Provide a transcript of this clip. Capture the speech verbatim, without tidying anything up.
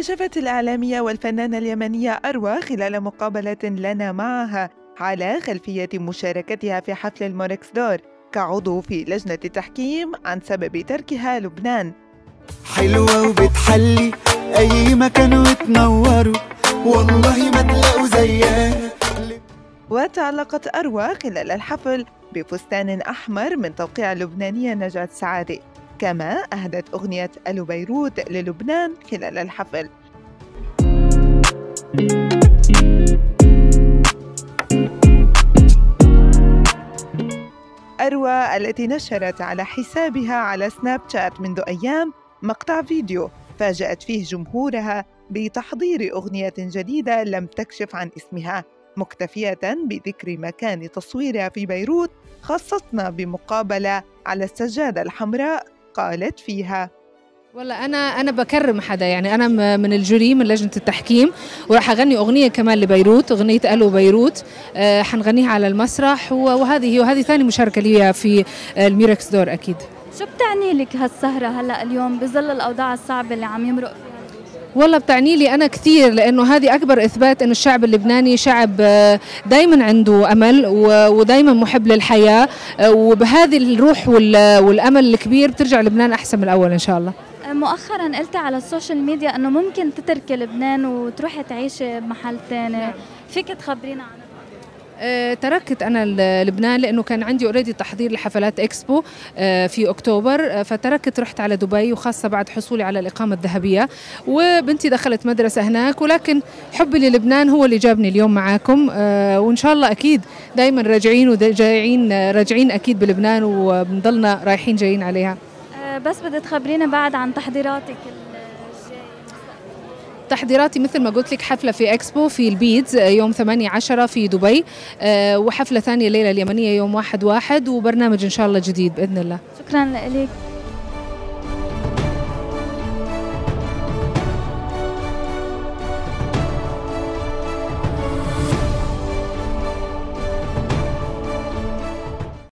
كشفت الإعلامية والفنانة اليمنية أروى خلال مقابلة لنا معها على خلفية مشاركتها في حفل الموركس دور كعضو في لجنة التحكيم عن سبب تركها لبنان. حلوة وبتحلي أي مكان وتنوروا، والله ما تلاقوا زيها. وتعلقت أروى خلال الحفل بفستان أحمر من توقيع اللبنانية نجاة سعادة، كما أهدت أغنية ألو بيروت للبنان خلال الحفل. أروى التي نشرت على حسابها على سناب شات منذ أيام مقطع فيديو فاجأت فيه جمهورها بتحضير أغنية جديدة لم تكشف عن اسمها، مكتفية بذكر مكان تصويرها في بيروت. خصصنا بمقابلة على السجادة الحمراء قالت فيها: والله أنا أنا بكرم حدا، يعني أنا من الجوري من لجنة التحكيم، وراح أغني أغنية كمان لبيروت، أغنية ألو بيروت، أه حنغنيها على المسرح، وهذه وهذه ثاني مشاركة لي في الميركس دور. أكيد. شو بتعني لك هالسهرة هلا اليوم بظل الأوضاع الصعبة اللي عم يمرق فيها؟ والله بتعني لي أنا كثير، لأنه هذه أكبر إثبات إنه الشعب اللبناني شعب دايما عنده أمل ودايما محب للحياة، وبهذه الروح والأمل الكبير بترجع لبنان أحسن من الأول إن شاء الله. مؤخرا قلت على السوشيال ميديا انه ممكن تتركي لبنان وتروحي تعيشي بمحل ثاني، فيك تخبرينا عنها؟ أه تركت انا لبنان لانه كان عندي اوريدي تحضير لحفلات اكسبو أه في اكتوبر، أه فتركت رحت على دبي، وخاصه بعد حصولي على الاقامه الذهبيه، وبنتي دخلت مدرسه هناك، ولكن حبي للبنان هو اللي جابني اليوم معاكم، أه وان شاء الله اكيد دائما راجعين وجايين راجعين اكيد بلبنان، وبنضلنا رايحين جايين عليها. بس بدي تخبرينا بعد عن تحضيراتك الجاية. تحضيراتي مثل ما قلت لك حفلة في اكسبو في البيدز يوم ثمانية عشر في دبي، أه وحفلة ثانية الليلة اليمنية يوم واحد واحد، وبرنامج إن شاء الله جديد بإذن الله. شكرا لك.